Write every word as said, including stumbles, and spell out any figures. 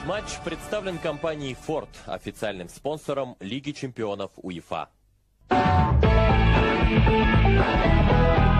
Матч представлен компанией Ford, официальным спонсором Лиги чемпионов УЕФА.